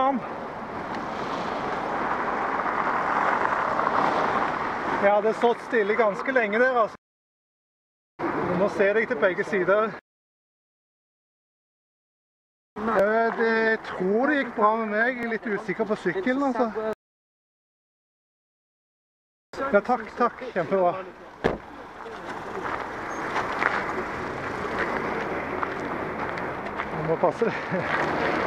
mann. Jeg hadde stått stille ganske lenge der, altså. Nå ser jeg til begge sider. Jeg tror det gikk bra med meg. Jeg er litt usikker på sykkelen, altså. Ja, takk. Kjempebra. Jeg må passe det.